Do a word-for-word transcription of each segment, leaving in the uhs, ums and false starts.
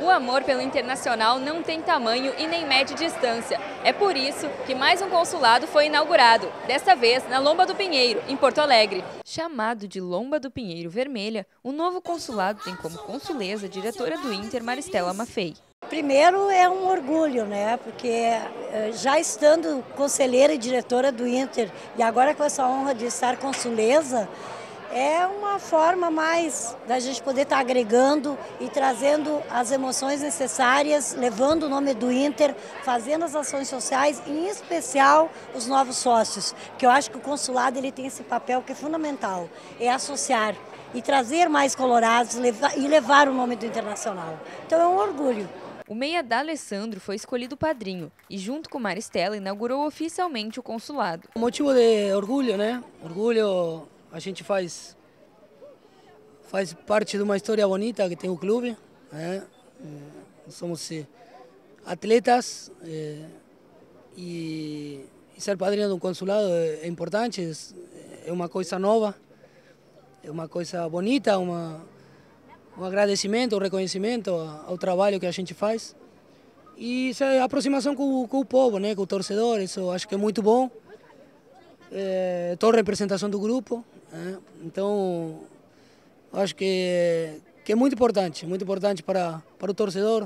O amor pelo Internacional não tem tamanho e nem mede distância. É por isso que mais um consulado foi inaugurado, desta vez na Lomba do Pinheiro, em Porto Alegre. Chamado de Lomba do Pinheiro Vermelha, o novo consulado tem como consuleza a diretora do Inter, Maristela Maffei. Primeiro é um orgulho, né? Porque já estando conselheira e diretora do Inter e agora com essa honra de estar consuleza, é uma forma mais da gente poder estar agregando e trazendo as emoções necessárias, levando o nome do Inter, fazendo as ações sociais, em especial os novos sócios, que eu acho que o consulado ele tem esse papel que é fundamental, é associar e trazer mais colorados levar, e levar o nome do Internacional. Então é um orgulho. O meia D'Alessandro foi escolhido padrinho e, junto com Maristela, inaugurou oficialmente o consulado. Motivo de orgulho, né? Orgulho, a gente faz, faz parte de uma história bonita que tem o clube, né? Somos atletas é, e, e ser padrinho de um consulado é importante, é uma coisa nova, é uma coisa bonita, uma... um agradecimento, um reconhecimento ao trabalho que a gente faz e a aproximação com, com o povo, né, com o torcedor, isso acho que é muito bom. É, toda a representação do grupo, né, então acho que, que é muito importante, muito importante para, para o torcedor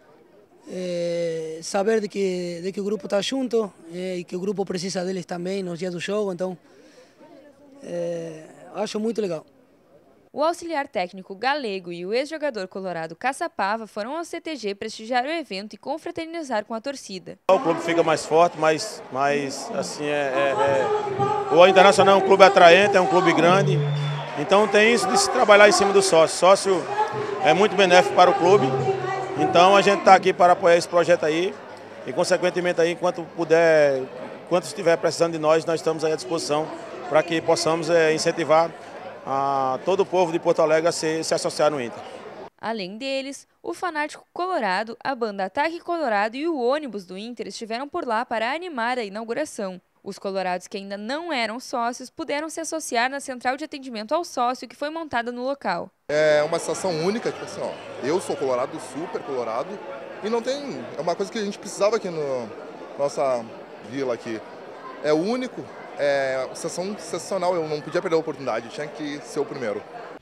é, saber de que, de que o grupo está junto é, e que o grupo precisa deles também nos dias do jogo, então é, acho muito legal. O auxiliar técnico galego e o ex-jogador colorado Caçapava foram ao C T G prestigiar o evento e confraternizar com a torcida. O clube fica mais forte, mais, mais assim, é, é, é... o Internacional é um clube atraente, é um clube grande, então tem isso de se trabalhar em cima do sócio. Sócio é muito benéfico para o clube, então a gente está aqui para apoiar esse projeto aí e, consequentemente, aí, enquanto puder, enquanto estiver precisando de nós, nós estamos aí à disposição para que possamos é, incentivar a todo o povo de Porto Alegre a se, se associar no Inter. Além deles, o Fanático Colorado, a banda Ataque Colorado e o ônibus do Inter estiveram por lá para animar a inauguração. Os colorados que ainda não eram sócios puderam se associar na central de atendimento ao sócio que foi montada no local. É uma sensação única, tipo assim, ó, eu sou colorado, super colorado, e não tem, é uma coisa que a gente precisava aqui na nossa vila aqui. É único. É uma sensação sensacional, eu não podia perder a oportunidade, tinha que ser o primeiro.